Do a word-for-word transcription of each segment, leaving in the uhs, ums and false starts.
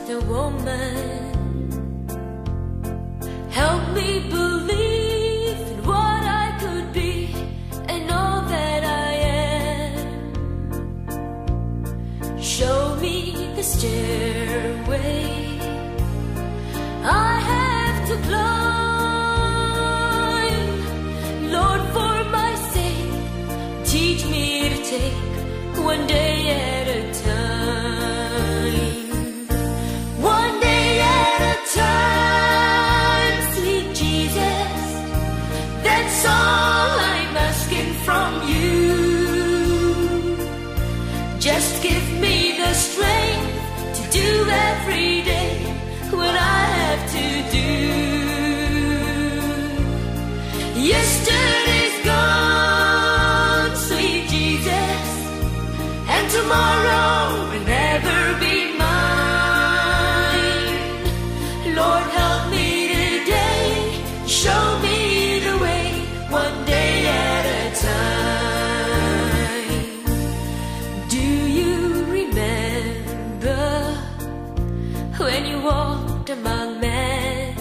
a woman. Help me believe in what I could be and all that I am. Show me the stairway I have to climb. Lord, for my sake, teach me to take one day at a time. One day at a time, sweet Jesus. That's all I'm asking from you. Just give me the strength to do every day what I have to do. Yesterday's gone, sweet Jesus, and tomorrow will never be mine. Lord, help me today, show me the way, one day at a time. Do you remember when you walked among men?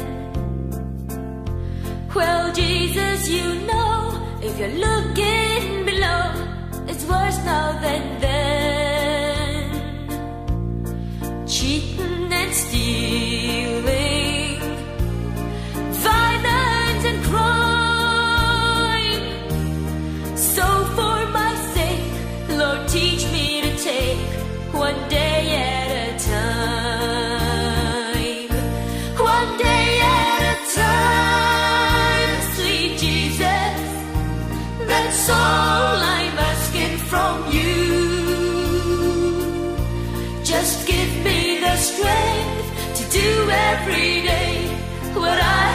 Well, Jesus, you know, if you're looking below, it's worse now than then. Cheating and stealing, violence and crime. So for my sake, Lord, teach me to take one day at a time. One day at a time, sweet Jesus. That's all I'm asking from you. Just give me the strength to do every day what I